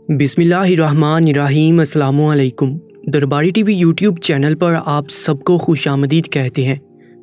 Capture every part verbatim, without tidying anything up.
बिस्मिल्लाहिर्रहमानिर्रहीम। अस्सलामु अलैकुम। दरबारी टीवी यूट्यूब चैनल पर आप सबको खुश आमदीद कहते हैं।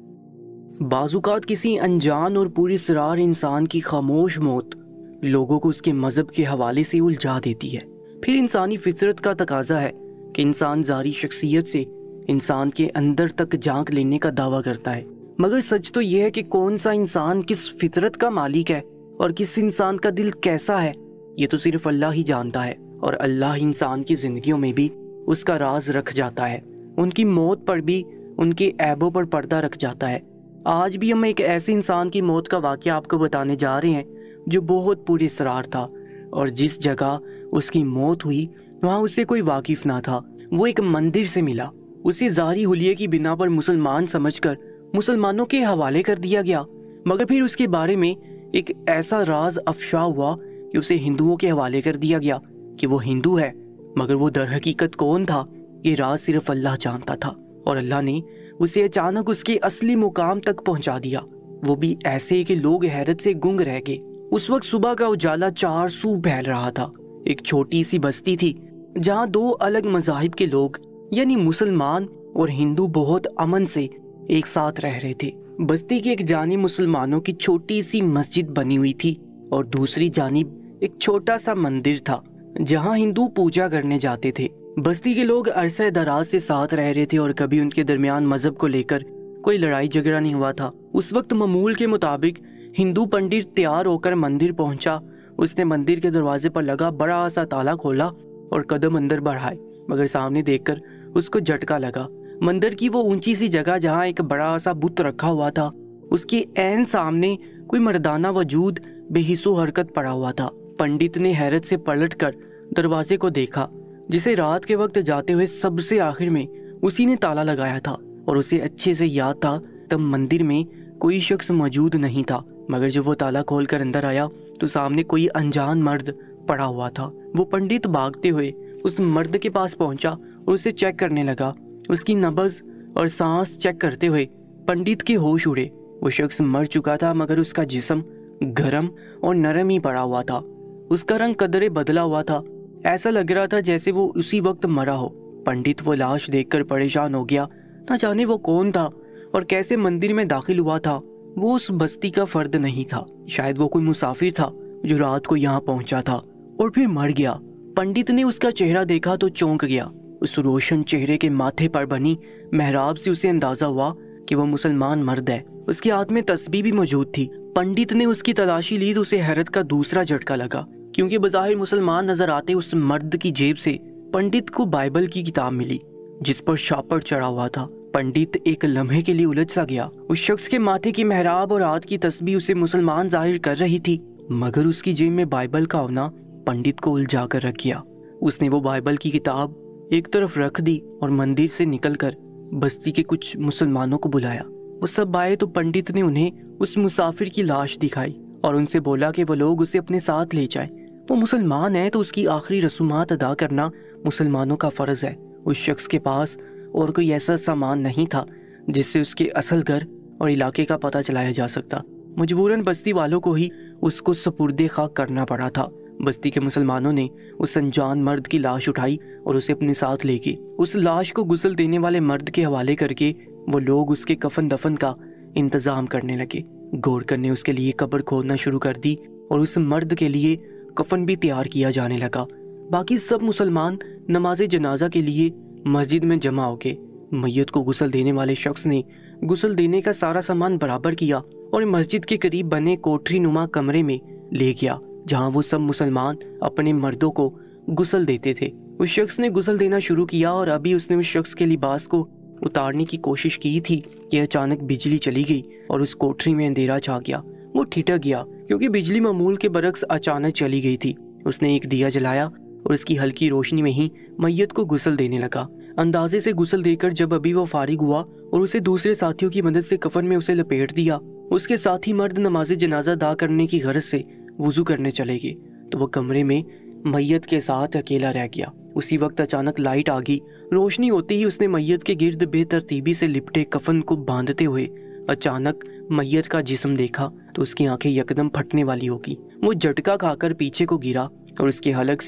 बाज़ुकात किसी अनजान और पूरी इसरार इंसान की खामोश मौत लोगों को उसके मज़हब के हवाले से उलझा देती है। फिर इंसानी फितरत का तकाजा है कि इंसान ज़ारी शख्सियत से इंसान के अंदर तक झांक लेने का दावा करता है, मगर सच तो यह है कि कौन सा इंसान किस फितरत का मालिक है और किस इंसान का दिल कैसा है, ये तो सिर्फ अल्लाह ही जानता है। और अल्लाह इंसान की ज़िंदगियों में भी उसका राज रख जाता है, उनकी मौत पर भी उनके ऐबों पर पर्दा रख जाता है। आज भी हम एक ऐसे इंसान की मौत का वाक़या आपको बताने जा रहे हैं जो बहुत पूरी इसरार था, और जिस जगह उसकी मौत हुई वहाँ उससे कोई वाकिफ़ ना था। वो एक मंदिर से मिला, उसे ज़ारी हुलिये की बिना पर मुसलमान समझकर मुसलमानों के हवाले कर दिया गया, मगर फिर उसके बारे में एक ऐसा राज अफशा हुआ कि उसे हिंदुओं के हवाले कर दिया गया कि वो हिंदू है, मगर वो दर हकीकत कौन था ये राज सिर्फ अल्लाह जानता था। और अल्लाह ने उसे अचानक उसके असली मुकाम तक पहुंचा दिया, वो भी ऐसे कि लोग हैरत से गुंग रह गए। उस वक्त सुबह का उजाला चार सू फैल रहा था। एक छोटी सी बस्ती थी जहाँ दो अलग मज़ाहिब के लोग यानी मुसलमान और हिंदू बहुत अमन से एक साथ रह रहे थे। बस्ती की एक जानिब मुसलमानों की छोटी सी मस्जिद बनी हुई थी और दूसरी जानिब एक छोटा सा मंदिर था जहाँ हिंदू पूजा करने जाते थे। बस्ती के लोग अरसे दराज से साथ रह रहे थे और कभी उनके दरमियान मजहब को लेकर कोई लड़ाई झगड़ा नहीं हुआ था। उस वक्त मामूल के मुताबिक हिंदू पंडित तैयार होकर मंदिर पहुंचा। उसने मंदिर के दरवाजे पर लगा बड़ा सा ताला खोला और कदम अंदर बढ़ाए, मगर सामने देखकर उसको झटका लगा। मंदिर की वो ऊंची सी जगह जहाँ एक बड़ा सा बुत रखा हुआ था, उसके ऐन सामने कोई मर्दाना वजूद बेहिस्सो हरकत पड़ा हुआ था। पंडित ने हैरत से पलटकर दरवाजे को देखा, जिसे रात के वक्त जाते हुए सबसे आखिर में उसी ने ताला लगाया था, और उसे अच्छे से याद था तब मंदिर में कोई शख्स मौजूद नहीं था। मगर जब वो ताला खोलकर अंदर आया तो सामने कोई अनजान मर्द पड़ा हुआ था। वो पंडित भागते हुए उस मर्द के पास पहुंचा और उसे चेक करने लगा। उसकी नब्ज और सांस चेक करते हुए पंडित के होश उड़े। वो शख्स मर चुका था, मगर उसका जिस्म गरम और नरम ही पड़ा हुआ था। उसका रंग कदरे बदला हुआ था, ऐसा लग रहा था जैसे वो उसी वक्त मरा हो। पंडित वो लाश देखकर परेशान हो गया, न जाने वो कौन था और कैसे मंदिर में दाखिल हुआ था। वो उस बस्ती का फर्द नहीं था, शायद वो कोई मुसाफिर था जो रात को यहाँ पहुंचा था और फिर मर गया। पंडित ने उसका चेहरा देखा तो चौंक गया। उस रोशन चेहरे के माथे पर बनी मेहराब से उसे अंदाजा हुआ कि वो मुसलमान मर्द है। उसके हाथ में तस्बीह भी मौजूद थी। पंडित ने उसकी तलाशी ली तो उसे हैरत का दूसरा झटका लगा, क्योंकि बज़ाहिर मुसलमान नजर आते उस मर्द की जेब से पंडित को बाइबल की किताब मिली जिस पर शापर चढ़ा हुआ था। पंडित एक लम्हे के लिए उलझ सा गया। उस शख्स के माथे की मेहराब और हाथ की तस्बीह उसे मुसलमान जाहिर कर रही थी, मगर उसकी जेब में बाइबल का होना पंडित को उलझा कर रख गया। उसने वो बाइबल की किताब एक तरफ रख दी और मंदिर से निकलकर बस्ती के कुछ मुसलमानों को बुलाया। वो सब आए तो पंडित ने उन्हें उस मुसाफिर की लाश दिखाई और उनसे बोला कि वो लोग उसे अपने साथ ले जाएं। वो मुसलमान है तो उसकी आखिरी रसूमात अदा करना मुसलमानों का फर्ज है। उस शख्स के पास और कोई ऐसा सामान नहीं था जिससे उसके असल घर और इलाके का पता चलाया जा सकता। मजबूरन बस्ती वालों को ही उसको सपुर्दे खाक करना पड़ा था। बस्ती के मुसलमानों ने उस अनजान मर्द की लाश उठाई और उसे अपने साथ ले गए। उस लाश को गुस्ल देने वाले मर्द के हवाले करके वो लोग उसके कफन दफन का इंतजाम करने लगे। गोरकर ने उसके लिए कब्र खोदना शुरू कर दी और उस मर्द के लिए कफन भी तैयार किया जाने लगा। बाकी सब मुसलमान नमाज जनाजा के लिए मस्जिद में जमा हो गए। मैयत को गुस्ल देने वाले शख्स ने गुस्ल देने का सारा सामान बराबर किया और मस्जिद के करीब बने कोठरी नुमा कमरे में ले गया, जहाँ वो सब मुसलमान अपने मर्दों को गुस्ल देते थे। उस शख्स ने गुस्ल देना शुरू किया और अभी उसने उस शख्स के लिबास को उतारने की कोशिश की थी कि अचानक बिजली चली गई और उस कोठरी में अंधेरा छा गया। वो ठिठक गया क्योंकि बिजली मामूल के बरक्स अचानक चली गई थी। उसने एक दिया जलाया और उसकी हल्की रोशनी में ही मैयत को गुस्ल देने लगा। अंदाजे से गुस्ल देकर जब अभी वो फारिग हुआ और उसे दूसरे साथियों की मदद से कफन में उसे लपेट दिया, उसके साथी मर्द नमाज जनाजा अदा करने की गरज से वुजू करने चले गए तो वो कमरे में मैयत के साथ अकेला रह गया। उसी वक्त अचानक लाइट आ गई। रोशनी होते ही उसने मैयत के गिर्द बेतरतीबी से लिपटे कफन को बांधते हुए अचानक मैयत का जिस्म देखा तो उसकी आंखें यकदम फटने वाली होगी। वो झटका खाकर पीछे को गिरा और उसके हलक से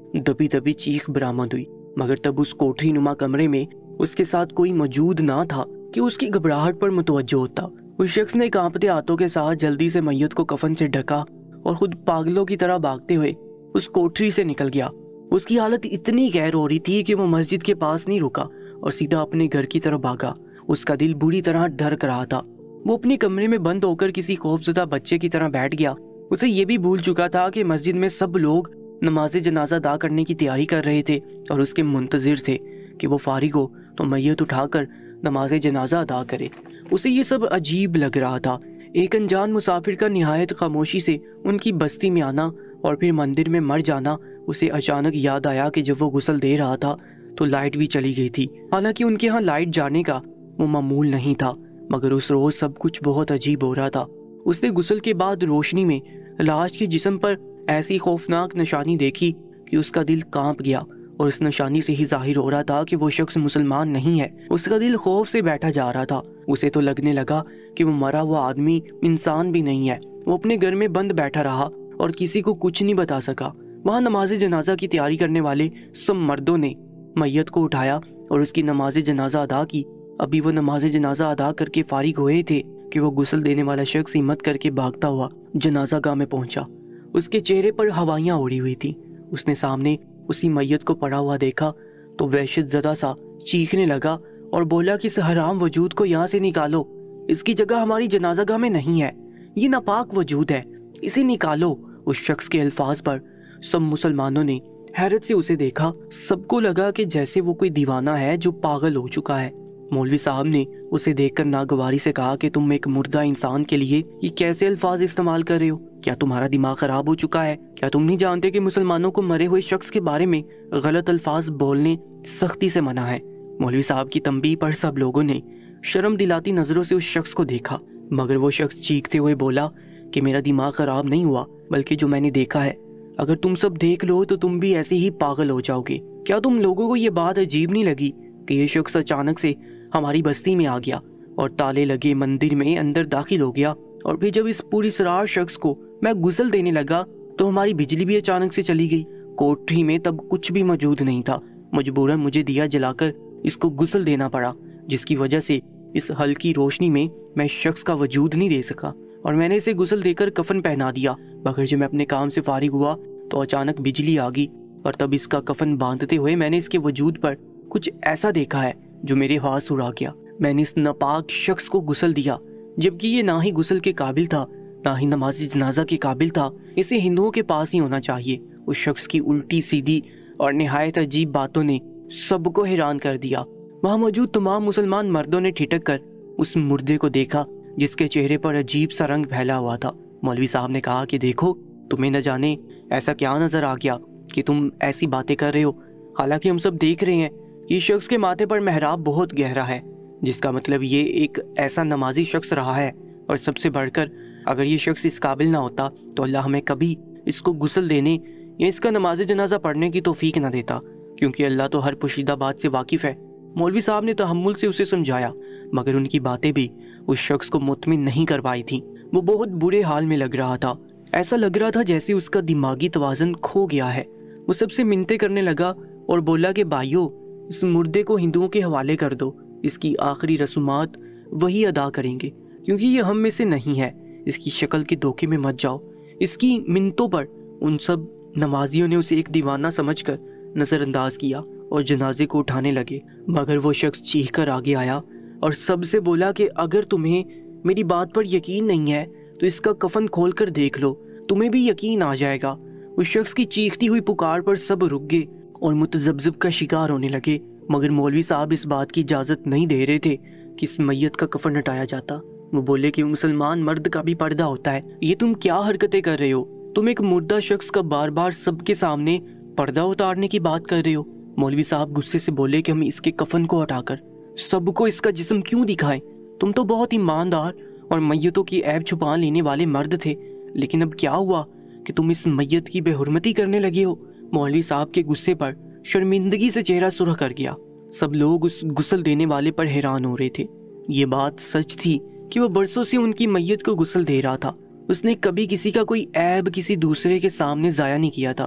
दबी दबी चीख बरामद हुई, मगर तब उस कोठरी नुमा कमरे में उसके साथ कोई मौजूद ना था कि उसकी घबराहट पर मुतवज्जो होता। उस शख्स ने कांपते हाथों के साथ जल्दी से मैयत को कफन से ढका और खुद पागलों की तरह भागते हुए उस कोठरी से निकल गया। उसकी हालत इतनी गैर हो रही थी कि वो मस्जिद के पास नहीं रुका और सीधा अपने घर की तरफ भागा। उसका दिल बुरी तरह धड़क रहा था। वो अपने कमरे में बंद होकर किसी खौफजदा बच्चे की तरह बैठ गया। उसे ये भी भूल चुका था कि मस्जिद में सब लोग नमाज जनाजा अदा करने की तैयारी कर रहे थे और उसके मुंतजिर थे कि वो फारिग हो तो मैयत उठाकर नमाज जनाजा अदा करे। उसे ये सब अजीब लग रहा था। एक अनजान मुसाफिर का निहायत खामोशी से उनकी बस्ती में आना और फिर मंदिर में मर जाना उसे अचानक याद आया कि जब वो गुस्ल दे रहा था तो लाइट भी चली गई थी। हालांकि उनके यहाँ लाइट जाने का वो मामूल नहीं था, मगर उस रोज सब कुछ बहुत अजीब हो रहा था। उसने गुस्ल के बाद रोशनी में लाश के जिस्म पर ऐसी खौफनाक निशानी देखी कि उसका दिल कांप गया और उस निशानी से ही जाहिर हो रहा था कि वो शख्स मुसलमान नहीं है। उसका दिल खौफ से बैठा जा रहा था। उसे तो लगने लगा कि वो मरा हुआ आदमी इंसान भी नहीं है। वो अपने घर में बंद बैठा रहा और किसी को कुछ नहीं बता सका। वहाँ नमाज जनाजा की तैयारी करने वाले सब मर्दों ने मैयत को उठाया और उसकी नमाज जनाजा अदा की। अभी वो नमाज जनाजा अदा करके फारिग हुए थे कि वो गुस्ल देने वाला शख्स हिम्मत करके भागता हुआ जनाजा गाह में पहुंचा। उसके चेहरे पर हवाइयाँ उड़ी हुई थी। उसने सामने उसी मैयत को पड़ा हुआ देखा तो वहशत ज़दा सा चीखने लगा और बोला कि इस हराम वजूद को यहाँ से निकालो। इसकी जगह हमारी जनाजा गाह में नहीं है। ये नापाक वजूद है, इसे निकालो। उस शख्स के अल्फाज पर सब मुसलमानों ने हैरत से उसे देखा। सबको लगा कि जैसे वो कोई दीवाना है जो पागल हो चुका है। मौलवी साहब ने उसे देखकर नागवारी से कहा कि तुम एक मुर्दा इंसान के लिए ये कैसे अल्फाज इस्तेमाल कर रहे हो? क्या तुम्हारा दिमाग खराब हो चुका है? क्या तुम नहीं जानते कि मुसलमानों को मरे हुए शख्स के बारे में गलत अल्फाज बोलने सख्ती से मना है? मौलवी साहब की तंबीह पर सब लोगों ने शर्म दिलाती नजरों से उस शख्स को देखा, मगर वो शख्स चीखते हुए बोला कि मेरा दिमाग खराब नहीं हुआ, बल्कि जो मैंने देखा है, अगर तुम सब देख लो तो तुम भी ऐसे ही पागल हो जाओगे। क्या तुम लोगों को ये बात अजीब नहीं लगी कि ये शख्स अचानक से हमारी बस्ती में आ गया और ताले लगे मंदिर में अंदर दाखिल हो गया, और फिर जब इस पूरी सरार शख्स को मैं गुस्ल देने लगा तो हमारी बिजली भी अचानक से चली गई। कोठरी में तब कुछ भी मौजूद नहीं था। मजबूरन मुझे दिया जलाकर इसको गुस्ल देना पड़ा, जिसकी वजह से इस हल्की रोशनी में मैं शख्स का वजूद नहीं दे सका और मैंने इसे गुस्ल देकर कफन पहना दिया। मगर जब मैं अपने काम से फारिग हुआ तो अचानक बिजली आ गई और तब इसका कफन बांधते हुए मैंने इसके वजूद पर कुछ ऐसा देखा है जो मेरे हाथ उड़ा गया। मैंने इस नापाक शख्स को गुस्ल दिया, जबकि ये ना ही गुस्ल के काबिल था ना ही नमाज जनाजा के काबिल था। इसे हिंदुओं के पास ही होना चाहिए। उस शख्स की उल्टी सीधी और निहायत अजीब बातों ने सबको हैरान कर दिया। वहाँ मौजूद तमाम मुसलमान मर्दों ने ठिठक कर उस मुर्दे को देखा जिसके चेहरे पर अजीब सा रंग फैला हुआ था। मौलवी साहब ने कहा कि देखो, तुम्हें न जाने ऐसा क्या नजर आ गया कि तुम ऐसी बातें कर रहे हो। हालांकि हम सब देख रहे हैं कि इस शख्स के माथे पर मेहराब बहुत गहरा है, जिसका मतलब ये एक ऐसा नमाजी शख्स रहा है। और सबसे बढ़कर अगर ये शख्स इस काबिल ना होता तो अल्लाह हमें कभी इसको गुस्ल देने या इसका नमाज जनाजा पढ़ने की तौफीक ना देता, क्योंकि अल्लाह तो हर पोशीदा बात से वाकिफ है। मौलवी साहब ने तहम्मुल से उसे समझाया, मगर उनकी बातें भी उस शख्स को मुतमिन नहीं कर पाई थी। वो बहुत बुरे हाल में लग रहा था। ऐसा लग रहा था जैसे उसका दिमागी तवाज़ुन खो गया है। वो सबसे मिन्नतें करने लगा और बोला कि भाइयों, इस मुर्दे को हिंदुओं के हवाले कर दो। इसकी आखिरी रसूमात वही अदा करेंगे, क्योंकि ये हम में से नहीं है। इसकी शक्ल के धोखे में मत जाओ। इसकी मिन्नतों पर उन सब नमाजियों ने उसे एक दीवाना समझकर नज़रअंदाज किया और जनाजे को उठाने लगे। मगर वो शख्स चीख कर आगे आया और सबसे बोला कि अगर तुम्हें मेरी बात पर यकीन नहीं है तो इसका कफन खोल कर देख लो, तुम्हें भी यकीन आ जाएगा। उस शख्स की चीखती हुई पुकार पर सब रुक गए और मुतज़ब्ज़िब का शिकार होने लगे। मगर मौलवी साहब इस बात की इजाज़त नहीं दे रहे थे कि इस मैयत का कफन हटाया जाता। वो बोले कि मुसलमान मर्द का भी पर्दा होता है। ये तुम क्या हरकतें कर रहे हो? तुम एक मुर्दा शख्स का बार बार सबके सामने पर्दा उतारने की बात कर रहे हो। मौलवी साहब गुस्से से बोले कि हम इसके कफन को हटाकर सबको इसका जिस्म क्यों दिखाएं? तुम तो बहुत ईमानदार और मैयतों की ऐब छुपा लेने वाले मर्द थे, लेकिन अब क्या हुआ कि तुम इस मैयत की बेहुरमती करने लगे हो? मौलवी साहब के गुस्से पर शर्मिंदगी से चेहरा सुर्ख कर गया। सब लोग उस गुस्ल देने वाले पर हैरान हो रहे थे। ये बात सच थी कि वो बरसों से उनकी मैयत को गुस्ल दे रहा था। उसने कभी किसी का कोई ऐब किसी दूसरे के सामने जाया नहीं किया था।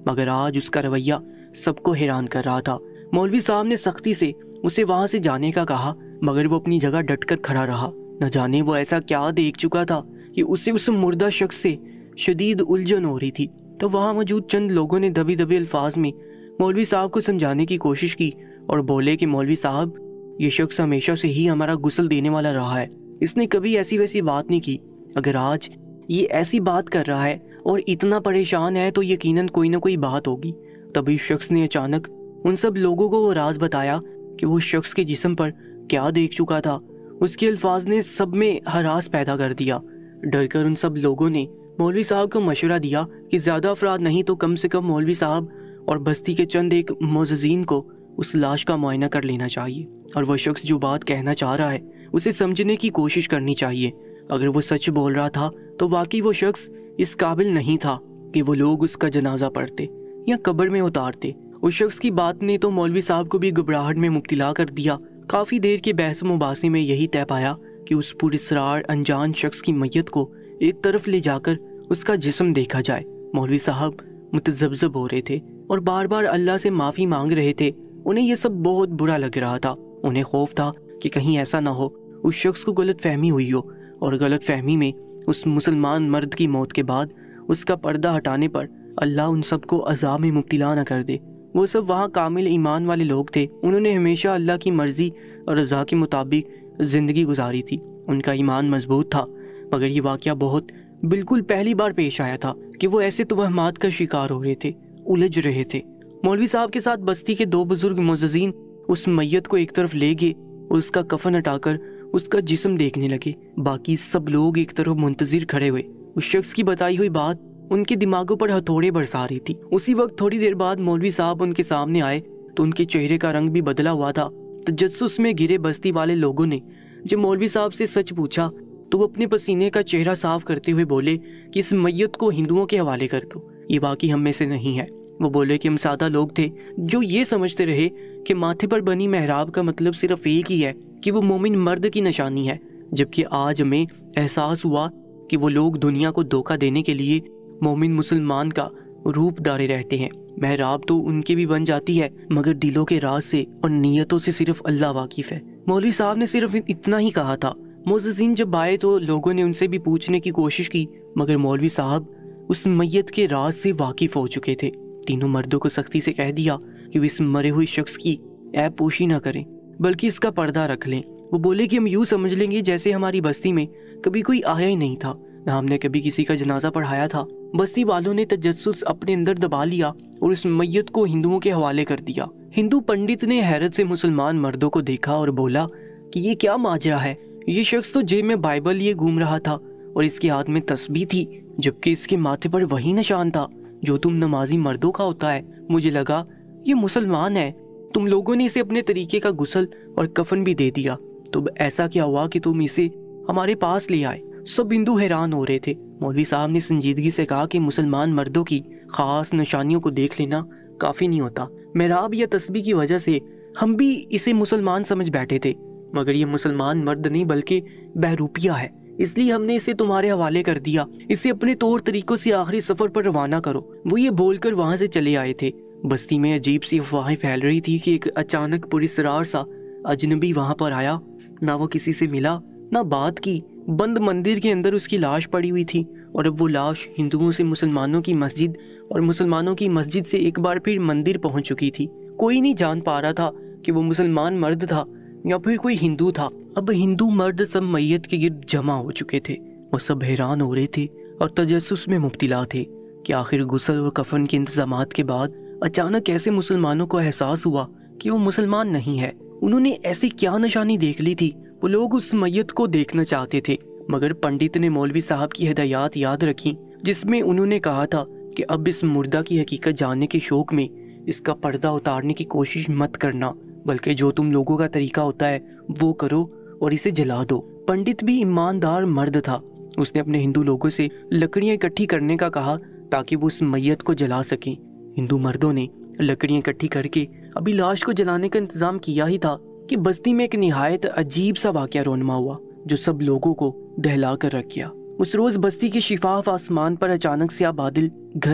مگر آج اس کا رویہ سب کو حیران کر رہا تھا۔ مولوی صاحب نے سختی سے اسے وہاں سے جانے کا کہا، مگر وہ اپنی جگہ ڈٹ کر کھڑا رہا۔ نہ جانے وہ ایسا کیا دیکھ چکا تھا کہ اسے اس مردہ شخص سے شدید الجھن ہو رہی تھی۔ تو وہاں موجود چند لوگوں نے دبی دبی الفاظ میں مولوی صاحب کو سمجھانے کی کوشش کی اور بولے کہ مولوی صاحب، یہ شخص ہمیشہ سے ہی ہمارا غسل دینے والا رہا ہے، اس نے کبھی ایسی ویسی بات نہیں کی۔ اگر آج یہ ایسی بات کر رہا ہے اور اتنا پریشان ہے تو یقیناً کوئی نہ کوئی بات ہوگی۔ تبھی شخص نے اچانک ان سب لوگوں کو وہ راز بتایا کہ وہ شخص کے جسم پر کیا دیکھ چکا تھا۔ اس کے الفاظ نے سب میں ہراس پیدا کر دیا۔ ڈر کر ان سب لوگوں نے مولوی صاحب کو مشورہ دیا کہ زیادہ افراد نہیں تو کم سے کم مولوی صاحب اور بستی کے چند ایک معززین کو اس لاش کا معائنہ کر لینا چاہیے، اور وہ شخص جو بات کہنا چاہ رہا ہے اسے سمجھنے کی کوشش کرنی چاہیے۔ اگر وہ سچ بول رہا تھا تو واقعی وہ شخص اس قابل نہیں تھا کہ وہ لوگ اس کا جنازہ پڑھتے یا قبر میں اتارتے۔ اس شخص کی بات نے تو مولوی صاحب کو بھی گھبراہٹ میں مبتلا کر دیا۔ کافی دیر کے بحث و مباحثے میں یہی طے پایا کہ اس پراسرار انجان شخص کی میت کو ایک طرف لے جا کر اس کا جسم دیکھا جائے۔ مولوی صاحب متذبذب ہو رہے تھے اور بار بار اللہ سے معافی مانگ رہے تھے۔ انہیں یہ سب بہت برا لگ رہا تھا۔ انہیں خوف تھا کہ کہیں ایسا نہ ہو اس شخص کو غلط فہمی ہوئی ہو، اور غلط فہمی میں اس مسلمان مرد کی موت کے بعد اس کا پردہ ہٹانے پر اللہ ان سب کو عذاب میں مبتلا نہ کر دے۔ وہ سب وہاں کامل ایمان والے لوگ تھے، انہوں نے ہمیشہ اللہ کی مرضی اور رضا کے مطابق زندگی گزاری تھی، ان کا ایمان مضبوط تھا۔ مگر یہ واقعہ بہت بالکل پہلی بار پیش آیا تھا کہ وہ ایسے توہمات کا شکار ہو رہے تھے، الجھ رہے تھے۔ مولوی صاحب کے ساتھ بستی کے دو بزرگ معززین اس میت کو ایک طرف لے گئے اور اس کا کفن ہٹا کر اس کا جسم دیکھنے لگے۔ باقی سب لوگ ایک طرف منتظر کھڑے ہوئے۔ اس شخص کی بتائی ہوئی بات ان کے دماغوں پر ہتھوڑے برسا رہی تھی۔ اسی وقت تھوڑی دیر بعد مولوی صاحب ان کے سامنے آئے تو ان کے چہرے کا رنگ بھی بدلا ہوا تھا۔ تجسس میں گرے بستی والے لوگوں نے جب مولوی صاحب سے سچ پوچھا تو وہ اپنے پسینے کا چہرہ صاف کرتے ہوئے بولے کہ اس میت کو ہندوؤں کے حوالے کر دو، یہ واقعی ہم میں سے نہیں ہے۔ وہ بولے کہ ہم سادہ لوگ تھے جو یہ سمجھتے رہے کہ ماتھے پر بنی محراب کا مطلب صرف ایک ہی ہے کہ وہ مومن مرد کی نشانی ہے، جبکہ آج ہمیں احساس ہوا کہ وہ لوگ دنیا کو دھوکہ دینے کے لیے مومن مسلمان کا روپ دارے رہتے ہیں۔ محراب تو ان کے بھی بن جاتی ہے، مگر دلوں کے راز سے اور نیتوں سے صرف اللہ واقف ہے۔ مولوی صاحب نے صرف اتنا ہی کہا تھا۔ معززین جب آئے تو لوگوں نے ان سے بھی پوچھنے کی کوشش کی، مگر مولوی صاحب اس میت کے راز سے واقف ہو چکے تھے۔ تینوں مردوں کو سختی سے کہہ دیا کہ وہ اس مرے ہوئے شخص کی عیب پوشی نہ کریں بلکہ اس کا پردہ رکھ لیں۔ وہ بولے کہ ہم یوں سمجھ لیں گے جیسے ہماری بستی میں کبھی کوئی آیا ہی نہیں تھا، نہ ہم نے کبھی کسی کا جنازہ پڑھایا تھا۔ بستی والوں نے تجسس اپنے اندر دبا لیا اور اس میت کو ہندوؤں کے حوالے کر دیا۔ ہندو پنڈت نے حیرت سے مسلمان مردوں کو دیکھا اور بولا کہ یہ کیا ماجرا ہے؟ یہ شخص تو جیب میں بائبل لیے گھوم رہا تھا اور اس کے ہاتھ میں تسبیح تھی، جبکہ اس کے ماتھے پر وہی نشان تھا جو تم نمازی مردوں کا ہوتا ہے۔ مجھے لگا یہ مسلمان ہے۔ تم لوگوں نے اسے اپنے طریقے کا غسل اور کفن بھی دے دیا، تو ایسا کیا ہوا کہ تم اسے ہمارے پاس لے آئے؟ سب ہندو حیران ہو رہے تھے۔ مولوی صاحب نے سنجیدگی سے کہا کہ مسلمان مردوں کی خاص نشانیوں کو دیکھ لینا کافی نہیں ہوتا۔ محراب یا تسبیح کی وجہ سے ہم بھی اسے مسلمان سمجھ بیٹھے تھے، مگر یہ مسلمان مرد نہیں بلکہ بہروپیہ ہے، اس لیے ہم نے اسے تمہارے حوالے کر دیا۔ اسے اپنے طور طریقوں سے آخری سفر پر روانہ کرو۔ وہ یہ بول کر وہاں سے چلے آئے تھے۔ بستی میں عجیب سی افواہیں پھیل رہی تھی کہ ایک اچانک پراسرار سا اجنبی وہاں پر آیا، نہ وہ کسی سے ملا نہ بات کی۔ بند مندر کے اندر اس کی لاش پڑی ہوئی تھی، اور اب وہ لاش ہندوؤں سے مسلمانوں کی مسجد اور مسلمانوں کی مسجد سے ایک بار پھر مندر پہنچ چکی تھی۔ کوئی نہیں جان پا رہا تھا کہ وہ مسلمان مرد تھا یا پھر کوئی ہندو تھا۔ اب ہندو مرد سب میت کے گرد جمع ہو چکے تھے۔ وہ سب حیران ہو رہے تھے اور تجسس میں مبتلا تھے کہ آخر غسل اور کفن کے انتظامات کے بعد اچانک ایسے مسلمانوں کو احساس ہوا کہ وہ مسلمان نہیں ہے۔ انہوں نے ایسی کیا نشانی دیکھ لی تھی؟ وہ لوگ اس میت کو دیکھنا چاہتے تھے، مگر پنڈت نے مولوی صاحب کی ہدایات یاد رکھی، جس میں انہوں نے کہا تھا کہ اب اس مردہ کی حقیقت جاننے کے شوق میں اس کا پردہ اتارنے کی کوشش مت کرنا، بلکہ جو تم لوگوں کا طریقہ ہوتا ہے وہ کرو اور اسے جلا دو۔ پنڈت بھی ایماندار مرد تھا۔ اس نے اپنے ہندو لوگوں سے لکڑیاں اکٹھی کرنے کا کہا تاکہ وہ اس میت کو جلا سکیں۔ ہندو مردوں نے لکڑیاں اکٹھی کر کے ابھی لاش کو جلانے کا انتظام کیا ہی تھا کہ بستی میں ایک نہایت عجیب سا واقعہ رونما ہوا جو سب لوگوں کو دہلا کر رکھ گیا۔ اس روز بستی کے شفاف آسمان پر اچانک سیاہ بادل گھر آئے۔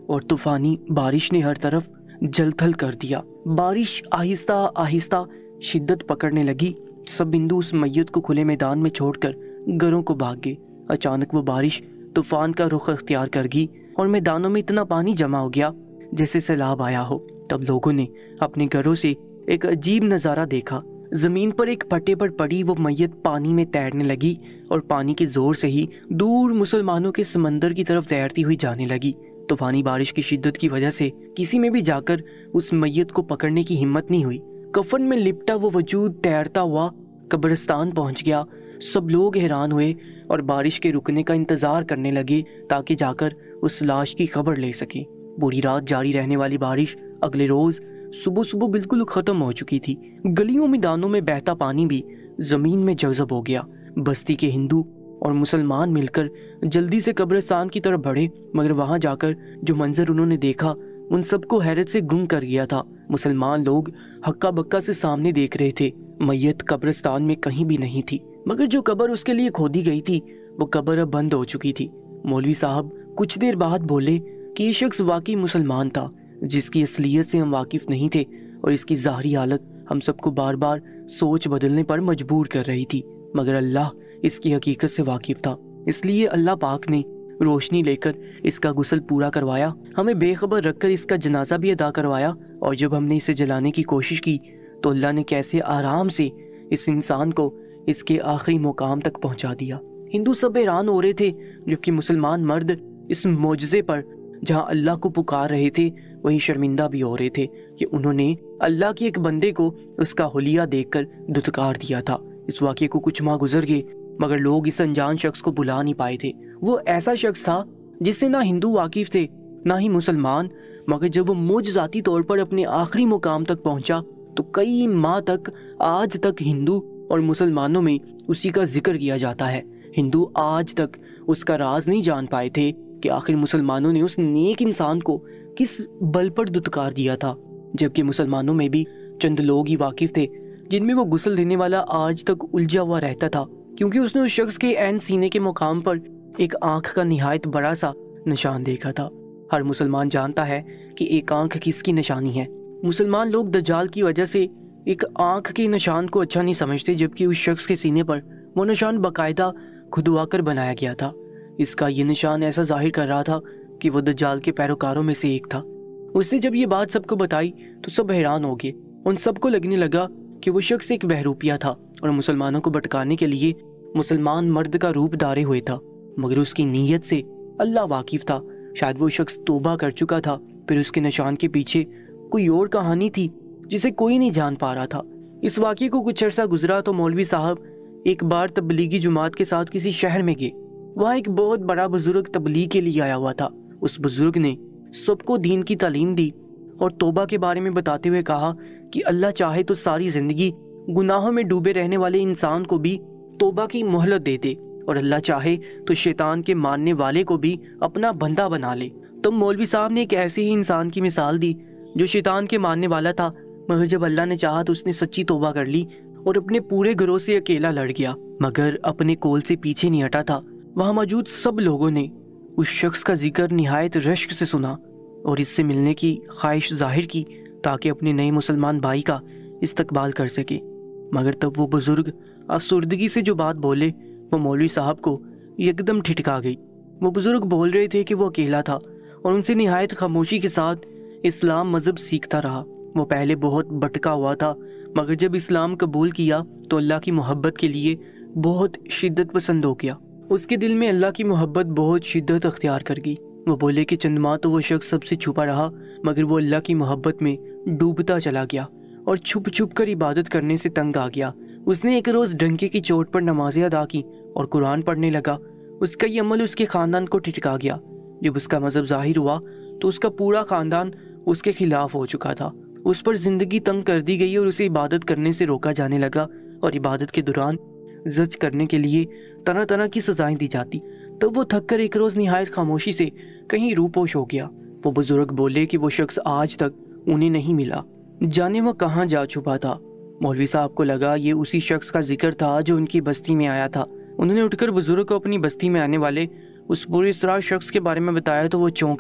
اور طوفانی بارش نے ہر طرف جل تھل کر دیا۔ بارش آہستہ آہستہ شدت پکڑنے لگی۔ سب ہندو اس میت کو کھلے میدان میں چھوڑ کر گھروں کو بھاگ گئے۔ اچانک وہ بارش طوفان کا رخ اختیار کر گئی اور میدانوں میں اتنا پانی جمع ہو گیا جیسے سیلاب آیا ہو۔ تب لوگوں نے اپنے گھروں سے ایک عجیب نظارہ دیکھا۔ زمین پر ایک پٹے پر پڑی وہ میت پانی میں تیرنے لگی اور پانی کے زور سے ہی دور مسلمانوں کے سمندر کی طرف تیرتی ہوئی جانے لگی۔ طوفانی بارش کی شدت کی وجہ سے کسی میں بھی جا کر اس میت کو پکڑنے کی ہمت نہیں ہوئی۔ کفن میں لپٹا وہ وجود تیرتا ہوا قبرستان پہنچ گیا۔ سب لوگ حیران ہوئے اور بارش کے رکنے کا انتظار کرنے لگے تاکہ جا کر اس لاش کی خبر لے سکیں۔ پوری رات جاری رہنے والی بارش اگلے روز صبح صبح بالکل ختم ہو چکی تھی۔ گلیوں میدانوں میں بہتا پانی بھی زمین میں جذب ہو گیا۔ بستی کے ہندو اور مسلمان مل کر جلدی سے قبرستان کی طرف بڑھے، مگر وہاں جا کر جو منظر انہوں نے دیکھا ان سب کو حیرت سے گم کر گیا تھا۔ مسلمان لوگ ہکا بکا سے سامنے دیکھ رہے تھے۔ میت قبرستان میں کہیں بھی نہیں تھی، مگر جو قبر اس کے لیے کھودی گئی تھی وہ قبر اب بند ہو چکی تھی۔ مولوی صاحب کچھ دیر بعد بولے کہ یہ شخص واقعی مسلمان تھا جس کی اصلیت سے ہم واقف نہیں تھے، اور اس کی ظاہری حالت ہم سب کو بار بار سوچ بدلنے پر مجبور کر رہی تھی، مگر اللہ اس کی حقیقت سے واقف تھا، اس لیے اللہ پاک نے روشنی لے کر اس کا غسل پورا کروایا، ہمیں بے خبر رکھ کر اس کا جنازہ بھی ادا کروایا، اور جب ہم نے اسے جلانے کی کوشش کی تو اللہ نے کیسے آرام سے اس انسان کو اس کے آخری مقام تک پہنچا دیا۔ ہندو سب حیران ہو رہے تھے، جبکہ مسلمان مرد اس معجزے پر جہاں اللہ کو پکار رہے تھے وہیں شرمندہ بھی ہو رہے تھے کہ انہوں نے اللہ کے ایک بندے کو اس کا حلیہ دیکھ کر دھتکار دیا تھا۔ اس واقعے کو کچھ ماہ گزر گئے، مگر لوگ اس انجان شخص کو بلا نہیں پائے تھے۔ وہ ایسا شخص تھا جس سے نہ ہندو واقف تھے نہ ہی مسلمان، مگر جب وہ معجزاتی طور پر اپنے آخری مقام تک پہنچا تو کئی ماہ تک آج تک ہندو اور مسلمانوں میں اسی کا ذکر کیا جاتا ہے۔ ہندو آج تک اس کا راز نہیں جان پائے تھے کہ آخر مسلمانوں نے اس نیک انسان کو کس بل پر دھتکار دیا تھا، جبکہ مسلمانوں میں بھی چند لوگ ہی واقف تھے جن میں وہ غسل دینے والا آج تک الجھا ہوا رہتا تھا، کیونکہ اس نے اس شخص کے عین سینے کے مقام پر ایک آنکھ کا نہایت بڑا سا نشان دیکھا تھا۔ ہر مسلمان جانتا ہے کہ ایک آنکھ کس کی نشانی ہے۔ مسلمان لوگ دجال کی وجہ سے ایک آنکھ کے نشان کو اچھا نہیں سمجھتے، جبکہ اس شخص کے سینے پر وہ نشان باقاعدہ کھدوا کر بنایا گیا تھا۔ اس کا یہ نشان ایسا ظاہر کر رہا تھا کہ وہ دجال کے پیروکاروں میں سے ایک تھا۔ اس نے جب یہ بات سب کو بتائی تو سب حیران ہو گئے۔ ان سب کو لگنے لگا کہ وہ شخص ایک بہروپیہ تھا اور مسلمانوں کو بھٹکانے کے لیے مسلمان مرد کا روپ دھارے ہوئے تھا، مگر اس کی نیت سے اللہ واقف تھا۔ شاید وہ شخص توبہ کر چکا تھا، پھر اس کے نشان کے پیچھے کوئی اور کہانی تھی جسے کوئی نہیں جان پا رہا تھا۔ اس واقعے کو کچھ عرصہ گزرا تو مولوی صاحب ایک بار تبلیغی جماعت کے ساتھ کسی شہر میں گئے۔ وہاں ایک بہت بڑا بزرگ تبلیغ کے لیے آیا ہوا تھا۔ اس بزرگ نے سب کو دین کی تعلیم دی اور توبہ کے بارے میں بتاتے ہوئے کہا کہ اللہ چاہے تو ساری زندگی گناہوں میں ڈوبے رہنے والے انسان کو بھی توبہ کی مہلت دے دے، اور اللہ چاہے تو شیطان کے ماننے والے کو بھی اپنا بندہ بنا لے۔ تو مولوی صاحب نے ایک ایسے ہی انسان کی مثال دی جو شیطان کے ماننے والا تھا، مگر جب اللہ نے چاہا تو اس نے سچی توبہ کر لی اور اپنے پورے گھروں سے اکیلا لڑ گیا، مگر اپنے کول سے پیچھے نہیں ہٹا تھا۔ وہاں موجود سب لوگوں نے اس شخص کا ذکر نہایت رشک سے سنا اور اس سے ملنے کی خواہش ظاہر کی تاکہ اپنے نئے مسلمان بھائی کا استقبال کر سکے، مگر تب وہ بزرگ افسردگی سے جو بات بولے وہ مولوی صاحب کو یکدم ٹھٹکا گئی۔ وہ بزرگ بول رہے تھے کہ وہ اکیلا تھا اور ان سے نہایت خاموشی کے ساتھ اسلام مذہب سیکھتا رہا۔ وہ پہلے بہت بھٹکا ہوا تھا، مگر جب اسلام قبول کیا تو اللہ کی محبت کے لیے بہت شدت پسند ہو گیا۔ اس کے دل میں اللہ کی محبت بہت شدت اختیار کر گئی۔ وہ بولے کہ چند ماہ تو وہ شخص سب سے چھپا رہا، مگر وہ اللہ کی محبت میں ڈوبتا چلا گیا اور چھپ چھپ کر عبادت کرنے سے تنگ آ گیا۔ اس نے ایک روز ڈنکے کی چوٹ پر نمازیں ادا کی اور قرآن پڑھنے لگا۔ اس کا یہ عمل اس کے خاندان کو ٹھٹکا گیا۔ جب اس کا مذہب ظاہر ہوا تو اس کا پورا خاندان اس کے خلاف ہو چکا تھا۔ اس پر زندگی تنگ کر دی گئی اور اسے عبادت کرنے سے روکا جانے لگا، اور عبادت کے دوران زج کرنے کے لیے طرح طرح کی سزائیں دی جاتی۔ تب وہ تھک کر ایک روز نہایت خاموشی سے کہیں روپوش ہو گیا۔ وہ بزرگ بولے کہ وہ شخص آج تک انہیں نہیں ملا، جانے وہ کہاں جا چھپا تھا۔ مولوی صاحب کو لگا یہ اسی شخص کا ذکر تھا جو ان کی بستی میں آیا تھا۔ انہوں نے اٹھ کر بزرگ کو اپنی بستی میں آنے والے اس پورے اسرار شخص کے بارے میں بتایا تو وہ چونک گئے۔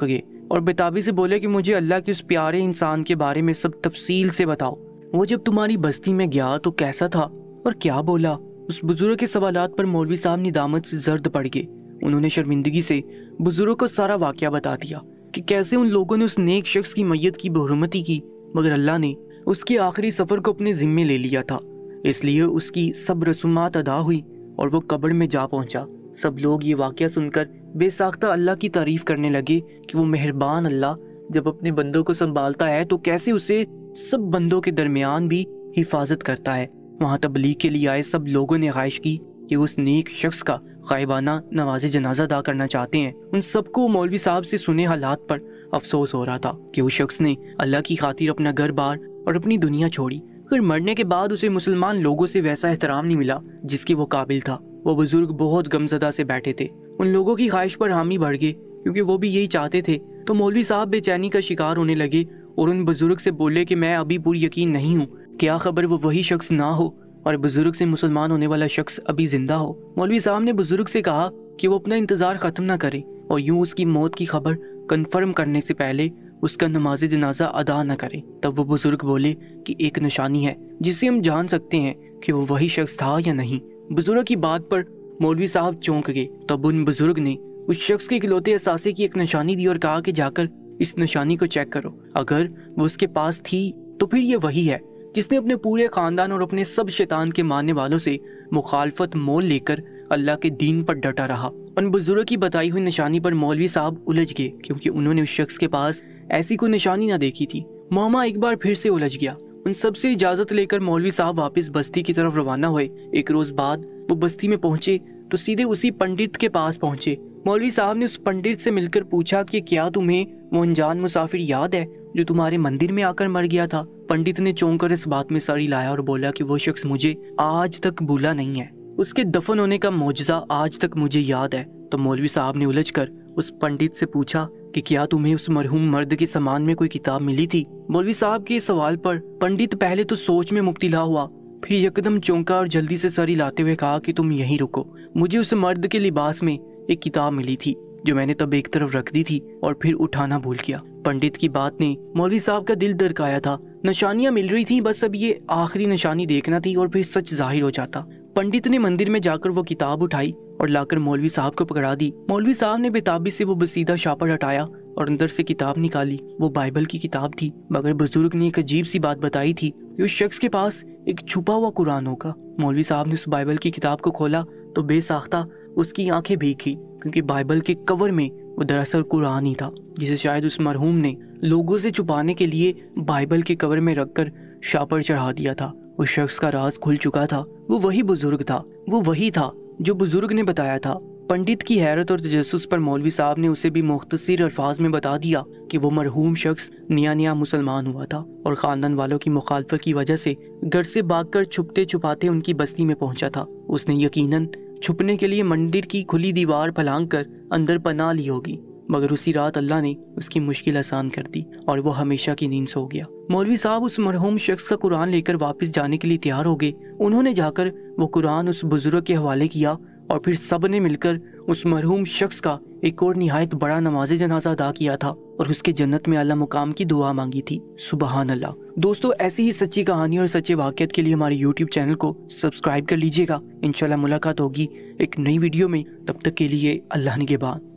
اور बेताबी से बोले कि मुझे अल्लाह के उस प्यारे इंसान के बारे में सब तफसील से बताओ। वो जब तुम्हारी बस्ती में गया तो कैसा था और क्या बोला? उस बुजुर्ग के सवालात पर मौलवी साहब निदामत से जर्द पड़ गए। उन्होंने शर्मिंदगी से बुजुर्ग को सारा वाकया बता दिया कि कैसे उन लोगों ने उस नेक शख्स की मैयत की बेहुरमती की, मगर अल्लाह ने उसके आखिरी सफ़र को अपने ज़िम्मे ले लिया था, इसलिए उसकी सब रसूमात अदा हुई और वो कब्र में जा पहुंचा। सब लोग ये वाकया सुनकर बेसाख्ता अल्लाह की तारीफ करने लगे कि वो मेहरबान अल्लाह जब अपने बंदों को संभालता है तो कैसे उसे सब बंदों के दरमियान भी हिफाजत करता है। वहाँ तबलीग के लिए आए सब लोगों ने ख्वाहिश की कि उस नेक शख्स का गायबाना नमाज जनाजा अदा करना चाहते हैं। उन सबको मौलवी साहब से सुने हालात पर अफसोस हो रहा था कि उस शख्स ने अल्लाह की खातिर अपना घर बार और अपनी दुनिया छोड़ी, फिर मरने के बाद उसे मुसलमान लोगों से वैसा एहतराम नहीं मिला जिसके वो काबिल था। वो बुजुर्ग बहुत गमज़दा से बैठे थे। उन लोगों की ख्वाहिश पर हामी बढ़ गए क्योंकि वो भी यही चाहते थे। तो मौलवी साहब बेचैनी का शिकार होने लगे और उन बुजुर्ग से बोले कि मैं अभी पूरी यकीन नहीं हूँ, क्या खबर वो वही शख्स ना हो और बुजुर्ग से मुसलमान होने वाला शख्स अभी जिंदा हो। मौलवी साहब ने बुजुर्ग से कहा कि वो अपना इंतज़ार ख़त्म ना करे और यूं उसकी मौत की खबर कन्फर्म करने से पहले उसका नमाज जनाजा अदा न करे। तब वो बुजुर्ग बोले कि एक निशानी है जिससे हम जान सकते हैं कि वो वही शख्स था या नहीं। बुजुर्ग की बात पर मौलवी साहब चौंक गए। तब उन बुजुर्ग ने उस शख्स के इकलौते असासे की एक निशानी दी और कहा कि जाकर इस निशानी को चेक करो, अगर वो उसके पास थी तो फिर ये वही है जिसने अपने पूरे खानदान और अपने सब शैतान के मानने वालों से मुखालफत मोल लेकर अल्लाह के दीन पर डटा रहा। उन बुजुर्ग की बताई हुई निशानी पर मौलवी साहब उलझ गए क्योंकि उन्होंने उस शख्स के पास ऐसी कोई निशानी ना देखी थी। मामा एक बार फिर से उलझ गया। उन सबसे इजाजत लेकर मौलवी साहब वापस बस्ती की तरफ रवाना हुए। एक रोज बाद वो बस्ती में पहुंचे तो सीधे उसी पंडित के पास पहुंचे। मौलवी साहब ने उस पंडित से मिलकर पूछा कि क्या तुम्हें वो अनजान मुसाफिर याद है जो तुम्हारे मंदिर में आकर मर गया था? पंडित ने चौंक कर इस बात में सर हिलाया और बोला कि वो शख्स मुझे आज तक भूला नहीं है, उसके दफन होने का मौजज़ा आज तक मुझे याद है। तो मौलवी साहब ने उलझकर उस पंडित से पूछा कि क्या तुम्हें उस मरहूम मर्द के समान में कोई किताब मिली थी? मौलवी साहब के सवाल पर पंडित पहले तो सोच में मुब्तला हुआ, फिर यकदम चौंका और जल्दी से सर हिलाते हुए कहा कि तुम यहीं रुको, मुझे उस मर्द के लिबास में एक किताब मिली थी जो मैंने तब एक तरफ रख दी थी और फिर उठाना भूल गया। पंडित की बात ने मौलवी साहब का दिल दरकाया था। निशानियां मिल रही थी, बस अब ये आखिरी निशानी देखना थी और फिर सच जाहिर हो जाता। पंडित ने मंदिर में जाकर वो किताब उठाई और लाकर मौलवी साहब को पकड़ा दी। मौलवी साहब ने बेताबी से वो बसीदा शापर हटाया और अंदर से किताब निकाली। वो बाइबल की किताब थी, मगर बुजुर्ग ने एक अजीब सी बात बताई थी कि उस शख्स के पास एक छुपा हुआ कुरान होगा। मौलवी साहब ने उस बाइबल की किताब को खोला तो बेसाख्ता उसकी आंखें भीगी क्योंकि बाइबल के कवर में वो दरअसल कुरान ही था जिसे शायद उस मरहूम ने लोगों से छुपाने के लिए बाइबल के कवर में रखकर शापर चढ़ा दिया था। उस शख्स का राज खुल चुका था। वो वही बुजुर्ग था, वो वही था जो बुजुर्ग ने बताया था। पंडित की हैरत और तजस्सुस पर मौलवी साहब ने उसे भी मुख्तसर अल्फाज में बता दिया कि वो मरहूम शख्स नया नया मुसलमान हुआ था और खानदान वालों की मुखालफत की वजह से घर से भागकर छुपते छुपाते उनकी बस्ती में पहुंचा था। उसने यकीनन छुपने के लिए मंदिर की खुली दीवार फलांग कर अंदर पनाह ली होगी, मगर उसी रात अल्लाह ने उसकी मुश्किल आसान कर दी और वो हमेशा की नींद सो गया। मौलवी साहब उस मरहूम शख्स का कुरान लेकर वापस जाने के लिए तैयार हो गए। उन्होंने जाकर वो कुरान उस बुजुर्ग के हवाले किया और फिर सब ने मिलकर उस मरहूम शख्स का एक और निहायत बड़ा नमाज जनाजा अदा किया था और उसके जन्नत में आला मुकाम की दुआ मांगी थी। सुबहान अल्लाह। दोस्तों, ऐसी ही सच्ची कहानी और सच्चे वाक़ियात के लिए हमारे यूट्यूब चैनल को सब्सक्राइब कर लीजिएगा। इंशाल्लाह मुलाकात होगी एक नई वीडियो में। तब तक के लिए अल्लाह निगहबान।